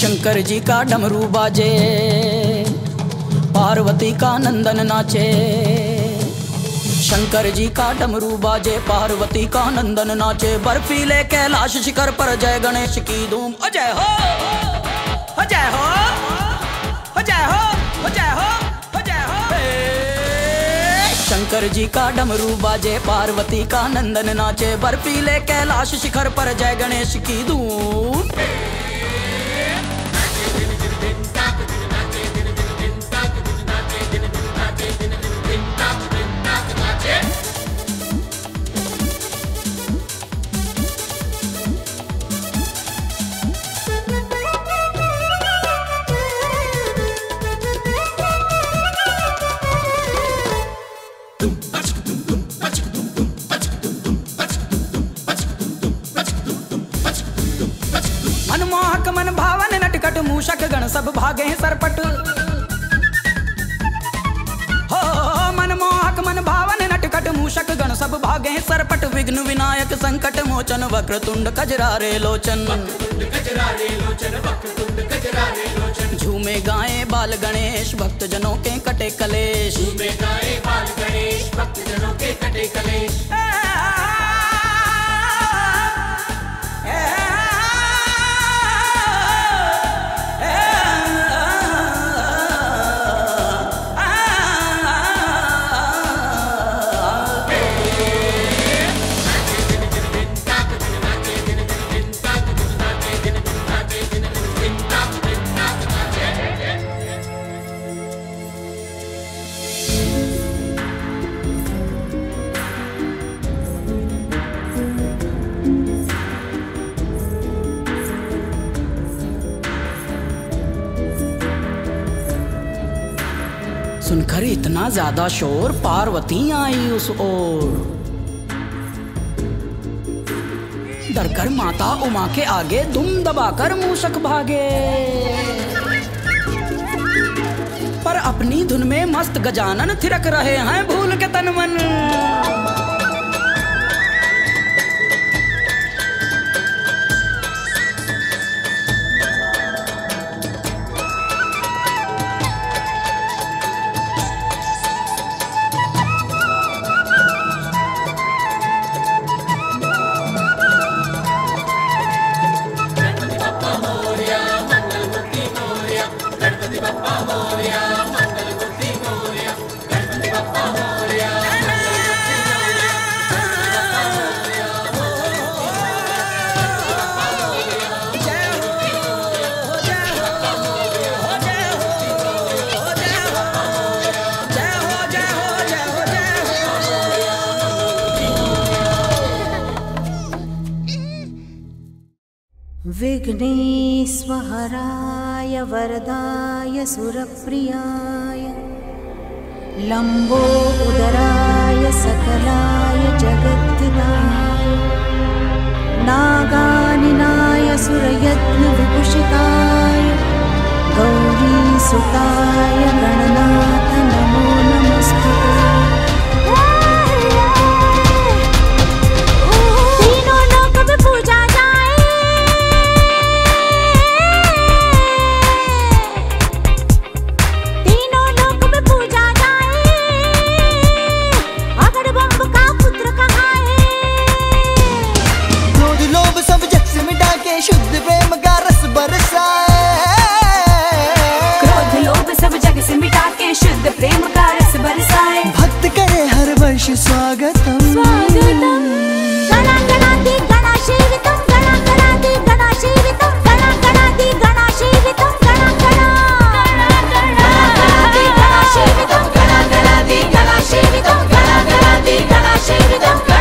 शंकर जी का डमरू बाजे, पार्वती का नंदन नाचे। शंकर जी का डमरू बाजे, पार्वती का नंदन नाचे। बर्फीले कैलाश शिखर पर जय गणेश की धूम। अजय हो, अजय हो, अजय हो, अजय हो, अजय हो। शंकर जी का डमरू बाजे, पार्वती का नंदन नाचे। बर्फीले कैलाश शिखर पर जय गणेश की धूम। मनमोहक मन भावन नटखट मूषक गण सब भागे सरपट। हो मनमोहक मन भावन नटखट मूषक गण सब भागे सरपट। विघ्न विनायक संकट मोचन वक्रतुंड कजरारे लोचन। झूमे गाए बाल गणेश भक्त जनों के कटे कलेश। झूमे गाए बाल गणेश भक्त जनों के कटे कलेश। सुनकर इतना ज्यादा शोर, पार्वती आई उस ओर। डरकर माता उमा के आगे दुम दबाकर मूषक भागे। पर अपनी धुन में मस्त गजानन थिरक रहे हैं भूल के तन मन। विघ्नेश्वराय वरदाय सुरप्रियाय लंबोदराय सकलाय जगद्धिताय नागानिनाय सुरयत्न विभूषिताय गौरीसुताय गणनाथ नमो नमस्ते। तीनों लोक में पूजा शुद्ध प्रेम का रस बरसाए। क्रोध लोभ सब जग से मिटा के शुद्ध प्रेम का रस बरसाए। भक्त करे हर वर्ष स्वागतम स्वागतम। गणा गणादि गणाशीवितम गणा गणादि गणाशीवितम गणा गणादि गणाशीवितम गणा गणादि गणाशीवितम गणा गणादि गणाशीवितम गणा गणादि गणाशीवितम गणा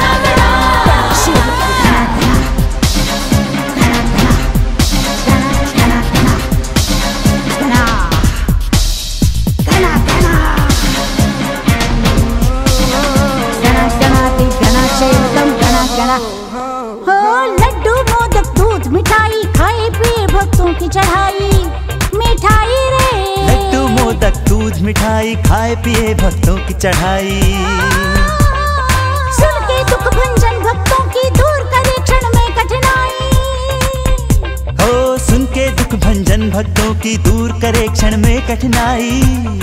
हो लड्डू मोदक दूध मिठाई खाए पिए भक्तों की चढ़ाई मिठाई रे। लड्डू मोदक दूध मिठाई खाए पिए भक्तों की चढ़ाई। सुन के दुख भंजन भक्तों की दूर करे क्षण में कठिनाई। हो सुन के दुख भंजन भक्तों की दूर करे क्षण में कठिनाई।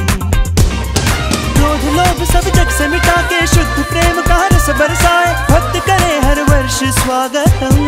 क्रोध लोभ सब जग से मिटा के शुद्ध प्रेम का रस बरसाए, भक्त करे हर वर्ष स्वागतम।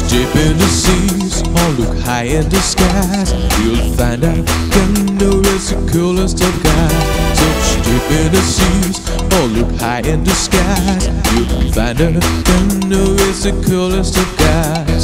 deep in the seas or look high in the skies, you'll find out Ganu is the coolest of guys. Search deep in the seas or look high in the skies, you'll find out Ganu is the coolest of guys.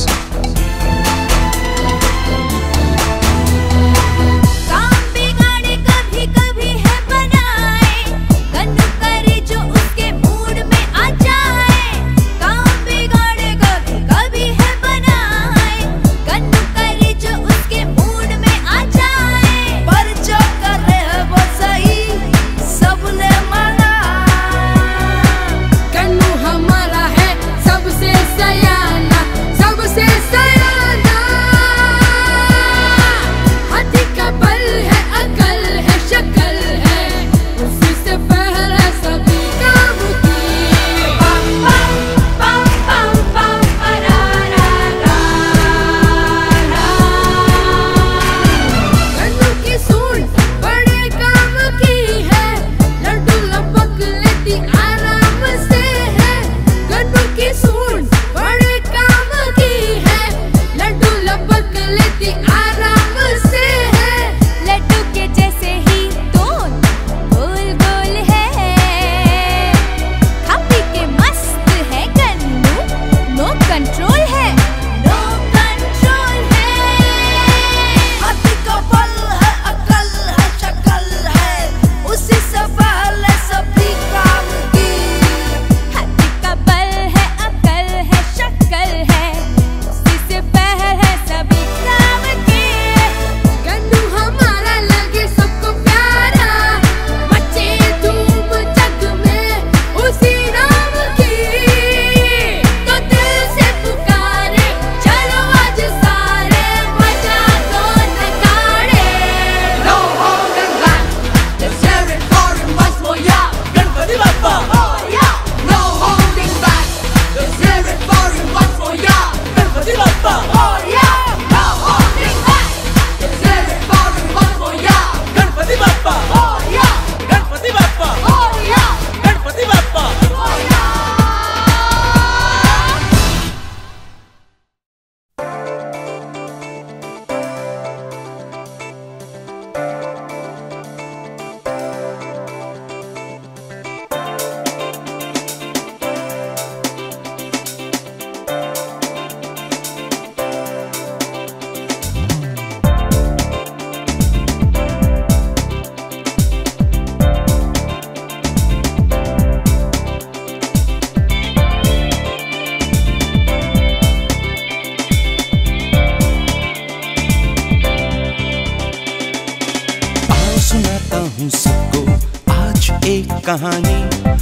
कहानी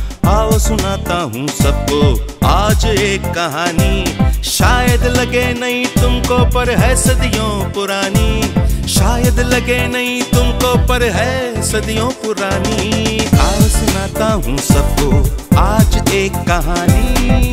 आओ सुनाता हूँ सबको आज एक कहानी। शायद लगे नहीं तुमको पर है सदियों पुरानी, शायद लगे नहीं तुमको पर है सदियों पुरानी। आओ सुनाता हूँ सबको आज एक कहानी।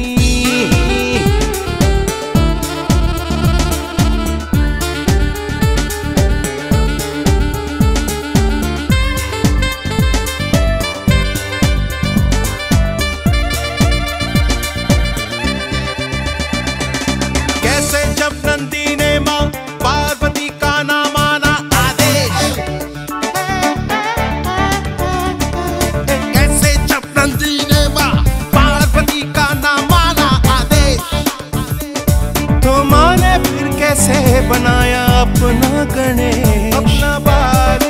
बनाया अपना गणेश, अपना बाल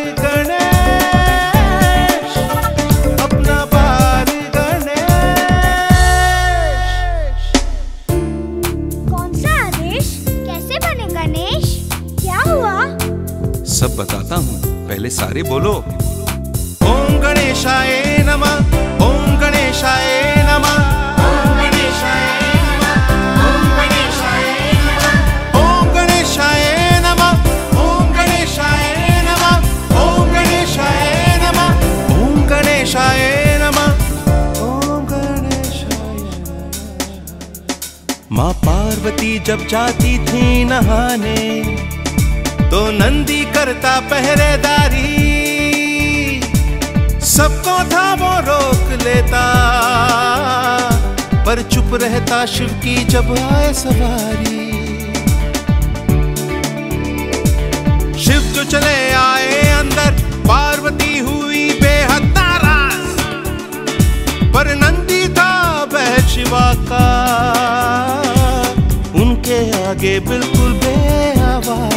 गणेश, अपना बाल गणेश। कौन सा आदेश? कैसे बने गणेश? क्या हुआ? सब बताता हूँ, पहले सारे बोलो। ओम गणेशाय नमः, ओम गणेशाय नमः, ओम गणेशाय माँ पार्वती जब जाती थी नहाने तो नंदी करता पहरेदारी, सबको था वो रोक लेता पर चुप रहता शिव की जब आए सवारी। जो चले आए अंदर, पार्वती हुई बेहद नाराज, पर नंदी था बहन शिवा का, उनके आगे बिल्कुल बेआवाज।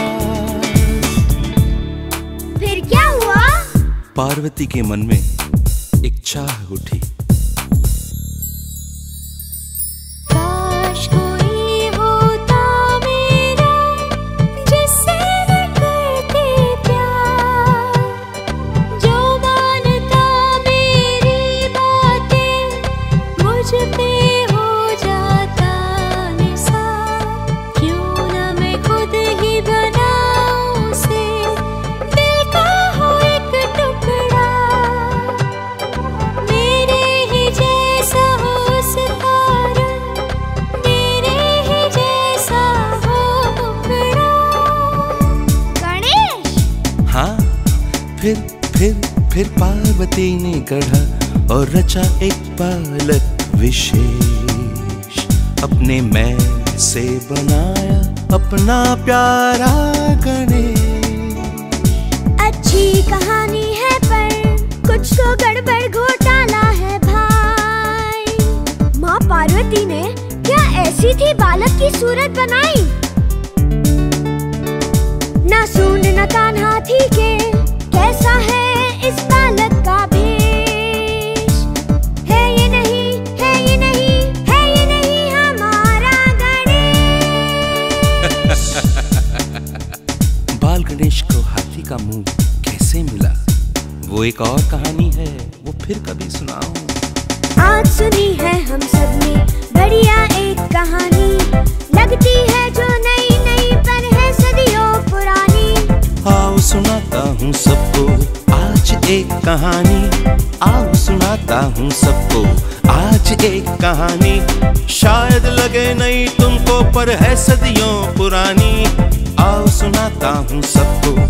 फिर क्या हुआ? पार्वती के मन में एक चाह उठी। काश कोई होता मेरा जिससे मैं करती प्यार, जो मानता मेरी बातें, मुझ पे हो जाता निसार। क्यों न मैं खुद ही बनाऊं उसे, दिल का हो एक टुकड़ा, मेरे ही जैसा हो सितारा, मेरे ही जैसा हो टुकड़ा। गणेश! हाँ, फिर पार्वती ने गढ़ा और रचा एक बालक विशेष, अपने मैल से बनाया अपना प्यारा गणेश। अच्छी कहानी है पर कुछ तो गड़बड़ घोटाला है भाई। माँ पार्वती ने क्या ऐसी थी बालक की सूरत बनाई? न सूंड न कान हाथी के, कैसा है इस बालक का भेष? है ये नहीं, है ये नहीं, है ये नहीं हमारा गणेश। बाल गणेश को हाथी का मुंह कैसे मिला, वो एक और कहानी है, वो फिर कभी सुनाऊं। आज सुनी है हम सब ने बढ़िया एक कहानी, लगती है जो नई नई पर है सदियों पुरानी। आओ सुनाता हूँ सबको आज एक कहानी, आओ सुनाता हूँ सबको आज एक कहानी। शायद लगे नहीं तुमको पर है सदियों पुरानी। आओ सुनाता हूँ सबको